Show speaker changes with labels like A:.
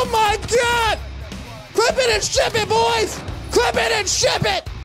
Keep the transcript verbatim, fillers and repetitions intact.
A: Oh my God! Clip it and ship it, boys! Clip it and ship it!